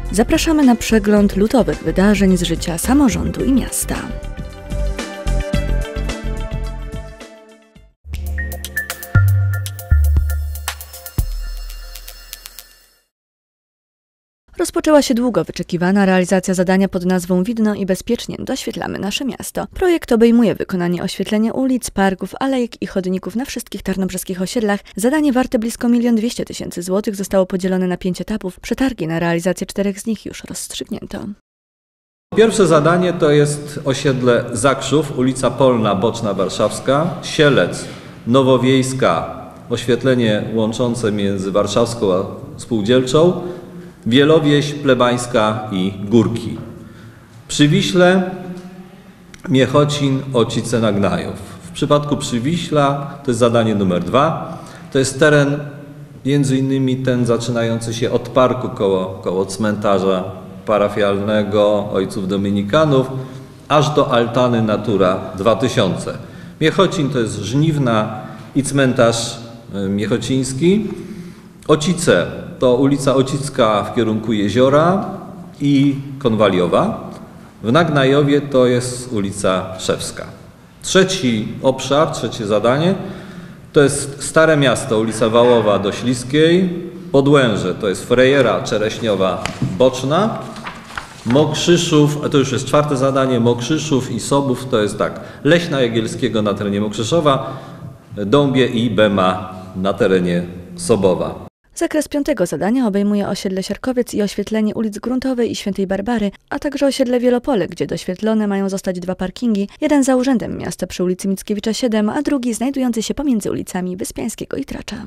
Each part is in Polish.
Zapraszamy na przegląd lutowych wydarzeń z życia samorządu i miasta. Rozpoczęła się długo wyczekiwana realizacja zadania pod nazwą Widno i bezpiecznie doświetlamy nasze miasto. Projekt obejmuje wykonanie oświetlenia ulic, parków, alejek i chodników na wszystkich tarnobrzeskich osiedlach. Zadanie warte blisko 1 200 000 złotych zostało podzielone na 5 etapów. Przetargi na realizację 4 z nich już rozstrzygnięto. Pierwsze zadanie to jest osiedle Zakrzów, ulica Polna, Boczna Warszawska, Sielec, Nowowiejska, oświetlenie łączące między Warszawską a Spółdzielczą, Wielowieś, Plebańska i Górki. Przywiśle, Miechocin, Ocice, Nagnajów. W przypadku Przywiśla to jest zadanie numer 2. To jest teren między innymi ten zaczynający się od parku koło cmentarza parafialnego Ojców Dominikanów, aż do altany Natura 2000. Miechocin to jest Żniwna i cmentarz miechociński. Ocice to ulica Ocicka w kierunku Jeziora i Konwaliowa. W Nagnajowie to jest ulica Szewska. Trzeci obszar, trzecie zadanie to jest Stare Miasto, ulica Wałowa do Śliskiej. Podłęże to jest Frejera, Czereśniowa, Boczna. Mokrzyszów, to już jest czwarte zadanie, Mokrzyszów i Sobów to jest tak, Leśna Jagielskiego na terenie Mokrzyszowa, Dąbie i Bema na terenie Sobowa. Zakres 5. zadania obejmuje osiedle Sierkowiec i oświetlenie ulic Gruntowej i Świętej Barbary, a także osiedle Wielopole, gdzie doświetlone mają zostać 2 parkingi, jeden za Urzędem Miasta przy ulicy Mickiewicza 7, a drugi znajdujący się pomiędzy ulicami Wyspiańskiego i Tracza.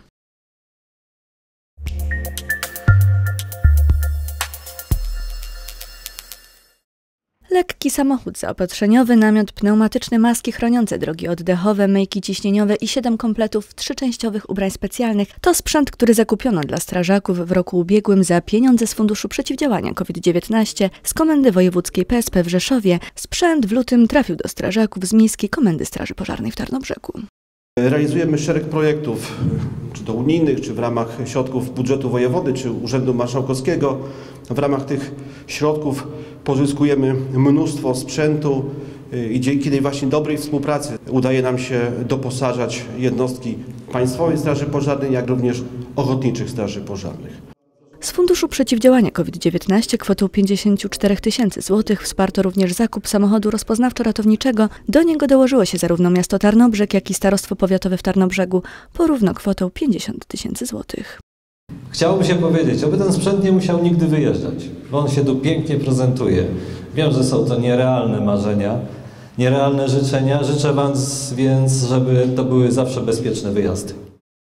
Lekki samochód zaopatrzeniowy, namiot pneumatyczny, maski chroniące drogi oddechowe, myjki ciśnieniowe i 7 kompletów 3-częściowych ubrań specjalnych to sprzęt, który zakupiono dla strażaków w roku ubiegłym za pieniądze z Funduszu Przeciwdziałania COVID-19 z Komendy Wojewódzkiej PSP w Rzeszowie. Sprzęt w lutym trafił do strażaków z Miejskiej Komendy Straży Pożarnej w Tarnobrzegu. Realizujemy szereg projektów, czy to unijnych, czy w ramach środków budżetu wojewody, czy Urzędu Marszałkowskiego. W ramach tych środków pozyskujemy mnóstwo sprzętu i dzięki tej właśnie dobrej współpracy udaje nam się doposażać jednostki Państwowej Straży Pożarnej, jak również ochotniczych straży pożarnych. Z Funduszu Przeciwdziałania COVID-19 kwotą 54 000 złotych wsparto również zakup samochodu rozpoznawczo-ratowniczego. Do niego dołożyło się zarówno miasto Tarnobrzeg, jak i Starostwo Powiatowe w Tarnobrzegu, porówno kwotą 50 000 złotych. Chciałoby się powiedzieć, aby ten sprzęt nie musiał nigdy wyjeżdżać, bo on się tu pięknie prezentuje. Wiem, że są to nierealne marzenia, nierealne życzenia. Życzę Wam więc, żeby to były zawsze bezpieczne wyjazdy.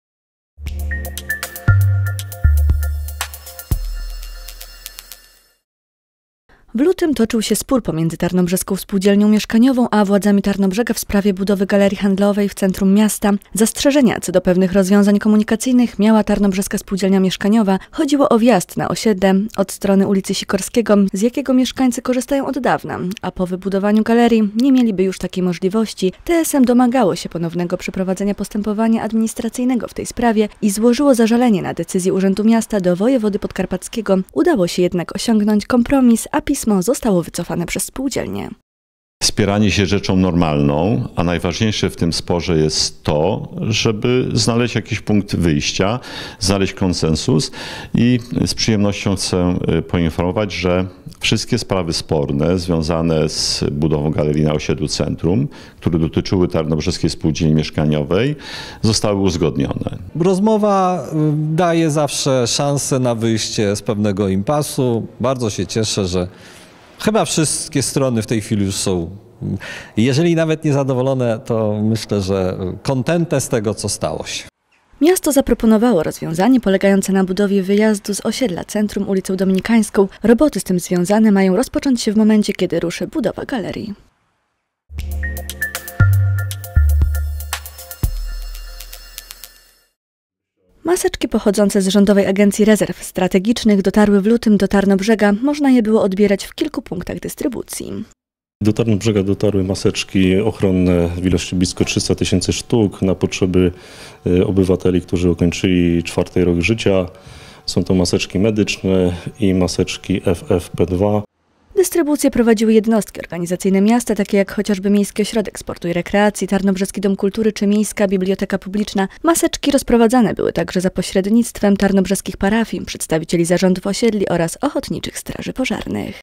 W lutym toczył się spór pomiędzy Tarnobrzeską Spółdzielnią Mieszkaniową a władzami Tarnobrzega w sprawie budowy galerii handlowej w centrum miasta. Zastrzeżenia co do pewnych rozwiązań komunikacyjnych miała Tarnobrzeska Spółdzielnia Mieszkaniowa. Chodziło o wjazd na osiedle od strony ulicy Sikorskiego, z jakiego mieszkańcy korzystają od dawna, a po wybudowaniu galerii nie mieliby już takiej możliwości. TSM domagało się ponownego przeprowadzenia postępowania administracyjnego w tej sprawie i złożyło zażalenie na decyzję Urzędu Miasta do wojewody podkarpackiego. Udało się jednak osiągnąć kompromis, a pismo zostało wycofane przez spółdzielnię. Spieranie się rzeczą normalną, a najważniejsze w tym sporze jest to, żeby znaleźć jakiś punkt wyjścia, znaleźć konsensus i z przyjemnością chcę poinformować, że wszystkie sprawy sporne związane z budową galerii na osiedlu centrum, które dotyczyły Tarnobrzeskiej Spółdzielni Mieszkaniowej, zostały uzgodnione. Rozmowa daje zawsze szansę na wyjście z pewnego impasu. Bardzo się cieszę, że chyba wszystkie strony w tej chwili już są, jeżeli nawet niezadowolone, to myślę, że kontentne z tego, co stało się. Miasto zaproponowało rozwiązanie polegające na budowie wyjazdu z osiedla centrum ulicą Dominikańską. Roboty z tym związane mają rozpocząć się w momencie, kiedy ruszy budowa galerii. Maseczki pochodzące z Rządowej Agencji Rezerw Strategicznych dotarły w lutym do Tarnobrzega. Można je było odbierać w kilku punktach dystrybucji. Do Tarnobrzega dotarły maseczki ochronne w ilości blisko 300 000 sztuk na potrzeby obywateli, którzy ukończyli 4. rok życia. Są to maseczki medyczne i maseczki FFP2. Dystrybucję prowadziły jednostki organizacyjne miasta, takie jak chociażby Miejski Ośrodek Sportu i Rekreacji, Tarnobrzeski Dom Kultury czy Miejska Biblioteka Publiczna. Maseczki rozprowadzane były także za pośrednictwem tarnobrzeskich parafii, przedstawicieli zarządów osiedli oraz ochotniczych straży pożarnych.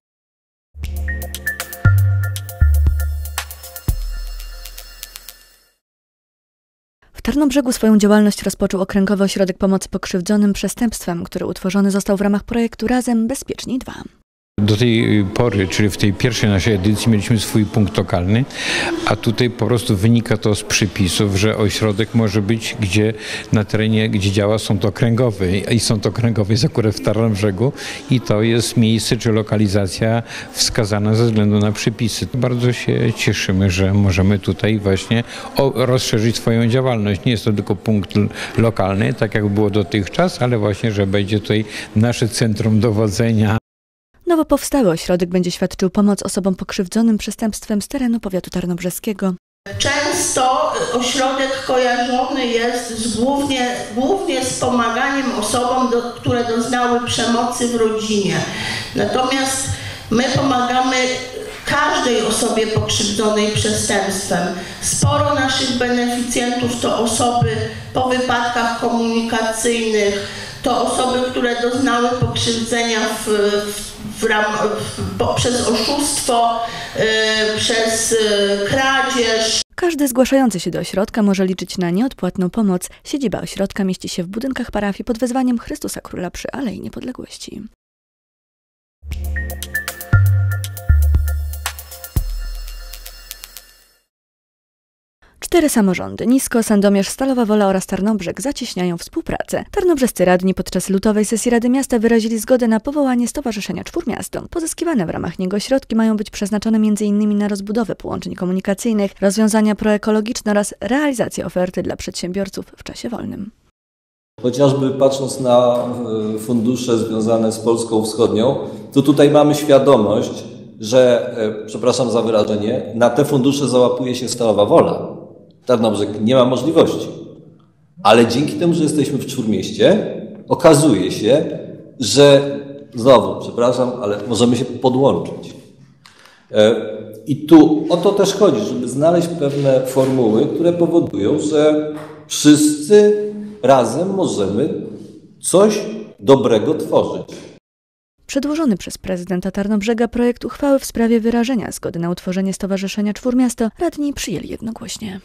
W Tarnobrzegu swoją działalność rozpoczął Okręgowy Ośrodek Pomocy Pokrzywdzonym Przestępstwem, który utworzony został w ramach projektu Razem Bezpieczniej 2. Do tej pory, czyli w tej pierwszej naszej edycji, mieliśmy swój punkt lokalny, a tutaj po prostu wynika to z przepisów, że ośrodek może być gdzie na terenie, gdzie działa sąd okręgowy i sąd okręgowy jest akurat w Tarnobrzegu i to jest miejsce czy lokalizacja wskazana ze względu na przepisy. Bardzo się cieszymy, że możemy tutaj właśnie rozszerzyć swoją działalność. Nie jest to tylko punkt lokalny, tak jak było dotychczas, ale właśnie, że będzie tutaj nasze centrum dowodzenia. Nowo powstały ośrodek będzie świadczył pomoc osobom pokrzywdzonym przestępstwem z terenu powiatu tarnobrzeskiego. Często ośrodek kojarzony jest głównie z pomaganiem osobom, które doznały przemocy w rodzinie. Natomiast my pomagamy każdej osobie pokrzywdzonej przestępstwem. Sporo naszych beneficjentów to osoby po wypadkach komunikacyjnych, to osoby, które doznały pokrzywdzenia przez oszustwo, przez kradzież. Każdy zgłaszający się do ośrodka może liczyć na nieodpłatną pomoc. Siedziba ośrodka mieści się w budynkach parafii pod wezwaniem Chrystusa Króla przy Alei Niepodległości. 4 samorządy, Nisko, Sandomierz, Stalowa Wola oraz Tarnobrzeg zacieśniają współpracę. Tarnobrzescy radni podczas lutowej sesji Rady Miasta wyrazili zgodę na powołanie Stowarzyszenia Czwór Miasto. Pozyskiwane w ramach niego środki mają być przeznaczone m.in. na rozbudowę połączeń komunikacyjnych, rozwiązania proekologiczne oraz realizację oferty dla przedsiębiorców w czasie wolnym. Chociażby patrząc na fundusze związane z Polską Wschodnią, to tutaj mamy świadomość, że, przepraszam za wyrażenie, na te fundusze załapuje się Stalowa Wola. Tarnobrzeg nie ma możliwości. Ale dzięki temu, że jesteśmy w Czwórmieście, okazuje się, że znowu, przepraszam, ale możemy się podłączyć. I tu o to też chodzi, żeby znaleźć pewne formuły, które powodują, że wszyscy razem możemy coś dobrego tworzyć. Przedłożony przez prezydenta Tarnobrzega projekt uchwały w sprawie wyrażenia zgody na utworzenie Stowarzyszenia Czwór Miasto radni przyjęli jednogłośnie.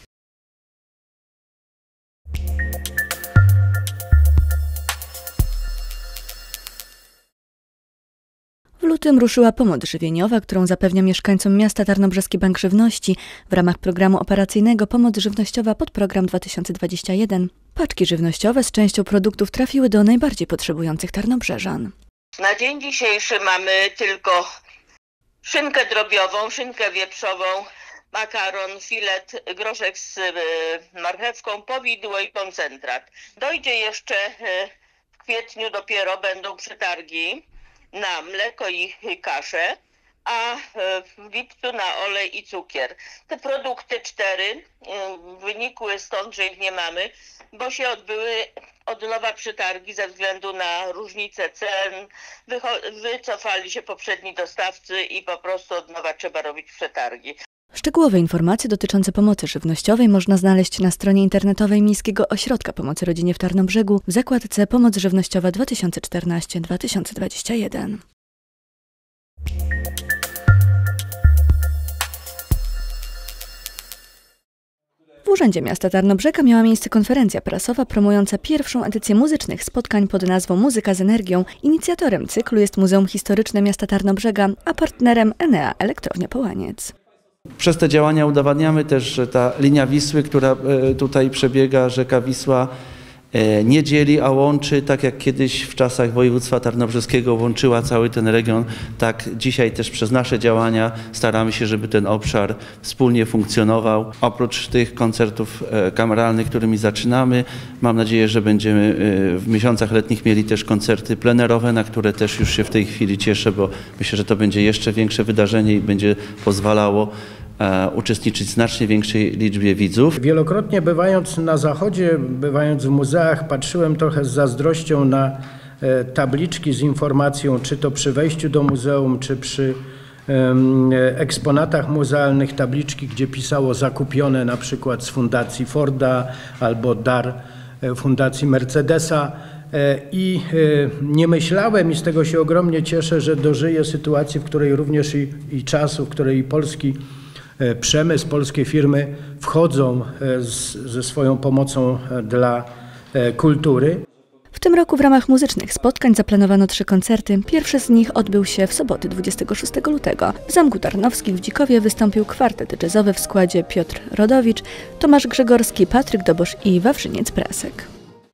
W lutym ruszyła pomoc żywieniowa, którą zapewnia mieszkańcom miasta Tarnobrzeski Bank Żywności w ramach programu operacyjnego Pomoc Żywnościowa podprogram 2021. Paczki żywnościowe z częścią produktów trafiły do najbardziej potrzebujących tarnobrzeżan. Na dzień dzisiejszy mamy tylko szynkę drobiową, szynkę wieprzową, makaron, filet, groszek z marchewką, powidło i koncentrat. Dojdzie jeszcze w kwietniu, dopiero będą przetargi na mleko i kaszę, a w lipcu na olej i cukier. Te produkty 4 wynikły stąd, że ich nie mamy, bo się odbyły od nowa przetargi ze względu na różnicę cen. Wycofali się poprzedni dostawcy i po prostu od nowa trzeba robić przetargi. Szczegółowe informacje dotyczące pomocy żywnościowej można znaleźć na stronie internetowej Miejskiego Ośrodka Pomocy Rodzinie w Tarnobrzegu w zakładce Pomoc Żywnościowa 2014-2021. W Urzędzie Miasta Tarnobrzega miała miejsce konferencja prasowa promująca pierwszą edycję muzycznych spotkań pod nazwą Muzyka z Energią. Inicjatorem cyklu jest Muzeum Historyczne Miasta Tarnobrzega, a partnerem Enea Elektrownia Połaniec. Przez te działania udowadniamy też, że ta linia Wisły, która tutaj przebiega, rzeka Wisła, nie dzieli, a łączy, tak jak kiedyś w czasach województwa tarnobrzeskiego łączyła cały ten region, tak dzisiaj też przez nasze działania staramy się, żeby ten obszar wspólnie funkcjonował. Oprócz tych koncertów kameralnych, którymi zaczynamy, mam nadzieję, że będziemy w miesiącach letnich mieli też koncerty plenerowe, na które też już się w tej chwili cieszę, bo myślę, że to będzie jeszcze większe wydarzenie i będzie pozwalało uczestniczyć w znacznie większej liczbie widzów. Wielokrotnie bywając na zachodzie, bywając w muzeach, patrzyłem trochę z zazdrością na tabliczki z informacją, czy to przy wejściu do muzeum, czy przy eksponatach muzealnych, tabliczki, gdzie pisało zakupione na przykład z Fundacji Forda albo dar Fundacji Mercedesa. I nie myślałem, i z tego się ogromnie cieszę, że dożyję sytuacji, w której również i czasu, w której i polski przemysł, polskie firmy wchodzą ze swoją pomocą dla kultury. W tym roku w ramach muzycznych spotkań zaplanowano 3 koncerty. Pierwszy z nich odbył się w sobotę 26 lutego. W Zamku Tarnowskim w Dzikowie wystąpił kwartet jazzowy w składzie Piotr Rodowicz, Tomasz Grzegorski, Patryk Dobosz i Wawrzyniec Prasek.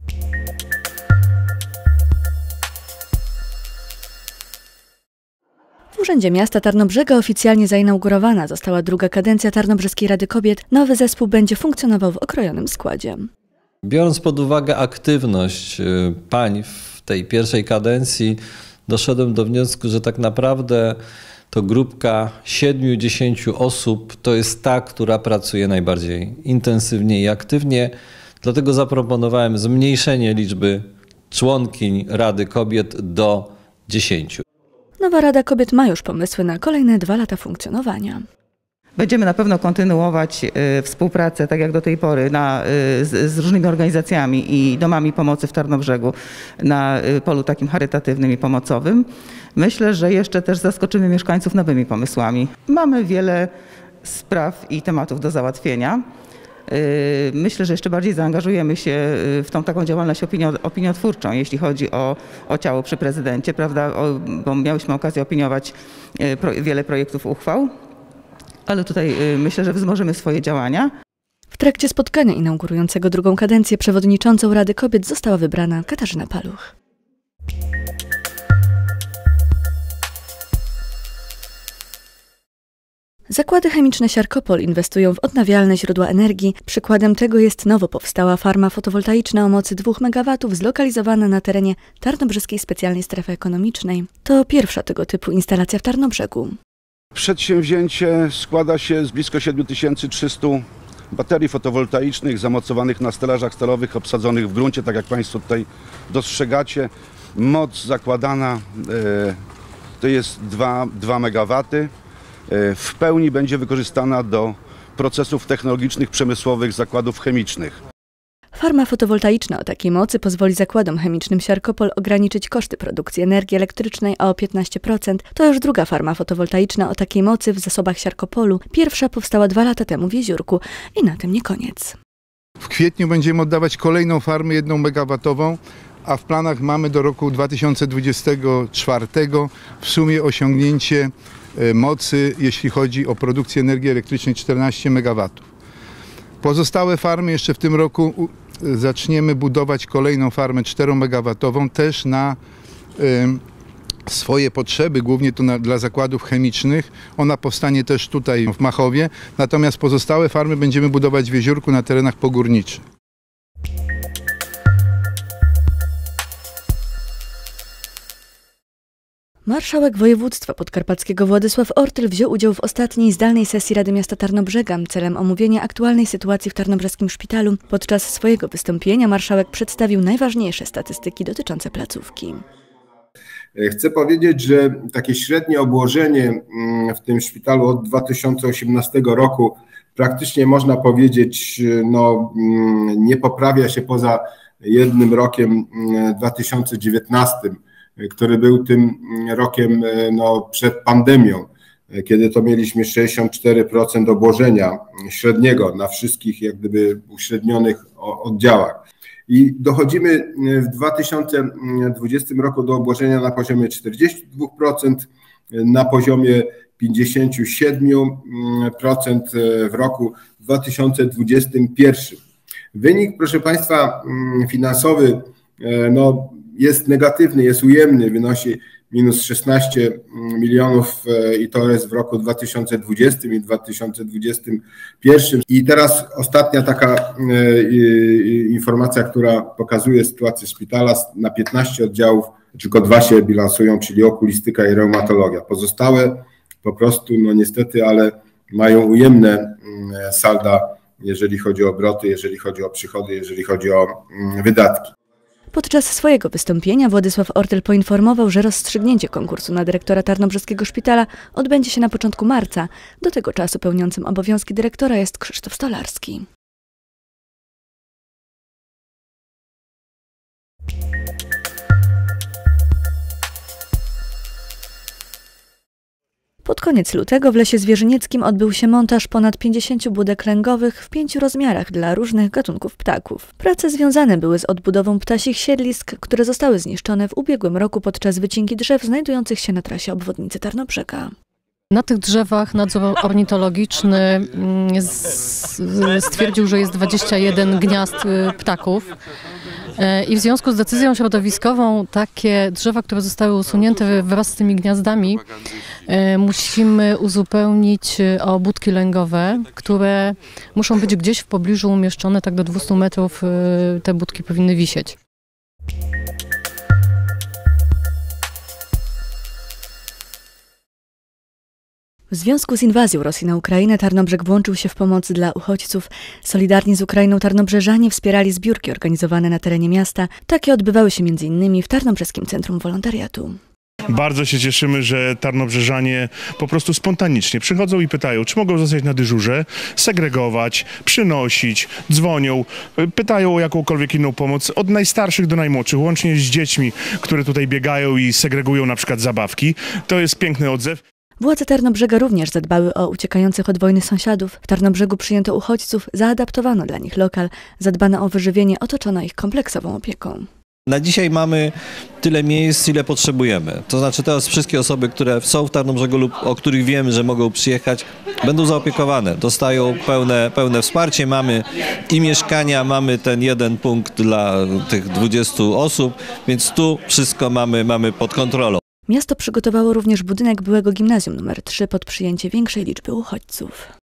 W Urzędzie Miasta Tarnobrzega oficjalnie zainaugurowana została druga kadencja Tarnobrzeskiej Rady Kobiet. Nowy zespół będzie funkcjonował w okrojonym składzie. Biorąc pod uwagę aktywność pań w tej pierwszej kadencji, doszedłem do wniosku, że tak naprawdę to grupka 7–10 osób to jest ta, która pracuje najbardziej intensywnie i aktywnie. Dlatego zaproponowałem zmniejszenie liczby członkiń Rady Kobiet do 10. Nowa Rada Kobiet ma już pomysły na kolejne 2 lata funkcjonowania. Będziemy na pewno kontynuować współpracę, tak jak do tej pory, z różnymi organizacjami i domami pomocy w Tarnobrzegu na polu takim charytatywnym i pomocowym. Myślę, że jeszcze też zaskoczymy mieszkańców nowymi pomysłami. Mamy wiele spraw i tematów do załatwienia. Myślę, że jeszcze bardziej zaangażujemy się w tą taką działalność opiniotwórczą, jeśli chodzi o ciało przy prezydencie, prawda? Bo miałyśmy okazję opiniować wiele projektów uchwał. Ale tutaj myślę, że wzmożymy swoje działania. W trakcie spotkania inaugurującego drugą kadencję przewodniczącą Rady Kobiet została wybrana Katarzyna Paluch. Zakłady chemiczne Siarkopol inwestują w odnawialne źródła energii. Przykładem tego jest nowo powstała farma fotowoltaiczna o mocy 2 MW zlokalizowana na terenie Tarnobrzeskiej Specjalnej Strefy Ekonomicznej. To pierwsza tego typu instalacja w Tarnobrzegu. Przedsięwzięcie składa się z blisko 7300 baterii fotowoltaicznych zamocowanych na stelażach stalowych obsadzonych w gruncie, tak jak Państwo tutaj dostrzegacie. Moc zakładana to jest 2 MW. W pełni będzie wykorzystana do procesów technologicznych, przemysłowych zakładów chemicznych. Farma fotowoltaiczna o takiej mocy pozwoli zakładom chemicznym Siarkopol ograniczyć koszty produkcji energii elektrycznej o 15%. To już druga farma fotowoltaiczna o takiej mocy w zasobach Siarkopolu. Pierwsza powstała 2 lata temu w Jeziórku i na tym nie koniec. W kwietniu będziemy oddawać kolejną farmę 1 MW, a w planach mamy do roku 2024 w sumie osiągnięcie mocy, jeśli chodzi o produkcję energii elektrycznej 14 MW. Pozostałe farmy jeszcze w tym roku zaczniemy budować kolejną farmę 4 MW, też na swoje potrzeby, głównie to dla zakładów chemicznych. Ona powstanie też tutaj w Machowie, natomiast pozostałe farmy będziemy budować w Jeziórku na terenach pogórniczych. Marszałek województwa podkarpackiego Władysław Ortyl wziął udział w ostatniej zdalnej sesji Rady Miasta Tarnobrzega celem omówienia aktualnej sytuacji w Tarnobrzeskim Szpitalu. Podczas swojego wystąpienia marszałek przedstawił najważniejsze statystyki dotyczące placówki. Chcę powiedzieć, że takie średnie obłożenie w tym szpitalu od 2018 roku praktycznie można powiedzieć nie poprawia się poza jednym rokiem 2019, który był tym rokiem przed pandemią, kiedy to mieliśmy 64% obłożenia średniego na wszystkich jak gdyby uśrednionych oddziałach. I dochodzimy w 2020 roku do obłożenia na poziomie 42%, na poziomie 57% w roku 2021. Wynik, proszę Państwa, finansowy jest negatywny, jest ujemny, wynosi minus 16 milionów i to jest w roku 2020 i 2021. I teraz ostatnia taka informacja, która pokazuje sytuację szpitala. Na 15 oddziałów tylko 2 się bilansują, czyli okulistyka i reumatologia. Pozostałe po prostu, niestety, ale mają ujemne salda, jeżeli chodzi o obroty, jeżeli chodzi o przychody, jeżeli chodzi o wydatki. Podczas swojego wystąpienia Władysław Ortyl poinformował, że rozstrzygnięcie konkursu na dyrektora Tarnobrzeskiego Szpitala odbędzie się na początku marca. Do tego czasu pełniącym obowiązki dyrektora jest Krzysztof Stolarski. Pod koniec lutego w Lesie Zwierzynieckim odbył się montaż ponad 50 budek lęgowych w 5 rozmiarach dla różnych gatunków ptaków. Prace związane były z odbudową ptasich siedlisk, które zostały zniszczone w ubiegłym roku podczas wycinki drzew znajdujących się na trasie obwodnicy Tarnobrzega. Na tych drzewach nadzór ornitologiczny stwierdził, że jest 21 gniazd ptaków. I w związku z decyzją środowiskową takie drzewa, które zostały usunięte wraz z tymi gniazdami, musimy uzupełnić o budki lęgowe, które muszą być gdzieś w pobliżu umieszczone, tak do 200 metrów te budki powinny wisieć. W związku z inwazją Rosji na Ukrainę Tarnobrzeg włączył się w pomoc dla uchodźców. Solidarni z Ukrainą tarnobrzeżanie wspierali zbiórki organizowane na terenie miasta. Takie odbywały się m.in. w Tarnobrzeskim Centrum Wolontariatu. Bardzo się cieszymy, że tarnobrzeżanie po prostu spontanicznie przychodzą i pytają, czy mogą zostać na dyżurze, segregować, przynosić, dzwonią, pytają o jakąkolwiek inną pomoc, od najstarszych do najmłodszych, łącznie z dziećmi, które tutaj biegają i segregują na przykład zabawki. To jest piękny odzew. Władze Tarnobrzega również zadbały o uciekających od wojny sąsiadów. W Tarnobrzegu przyjęto uchodźców, zaadaptowano dla nich lokal, zadbano o wyżywienie, otoczono ich kompleksową opieką. Na dzisiaj mamy tyle miejsc, ile potrzebujemy. To znaczy teraz wszystkie osoby, które są w Tarnobrzegu lub o których wiemy, że mogą przyjechać, będą zaopiekowane. Dostają pełne wsparcie. Mamy i mieszkania, mamy ten jeden punkt dla tych 20 osób, więc tu wszystko mamy pod kontrolą. Miasto przygotowało również budynek byłego gimnazjum nr 3 pod przyjęcie większej liczby uchodźców.